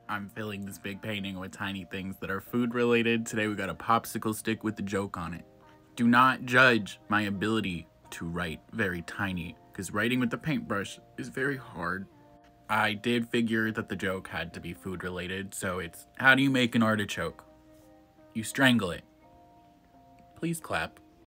I'm filling this big painting with tiny things that are food related. Today we got a popsicle stick with a joke on it. Do not judge my ability to write very tiny, because writing with the paintbrush is very hard. I did figure that the joke had to be food related, so it's, how do you make an artichoke? You strangle it. Please clap.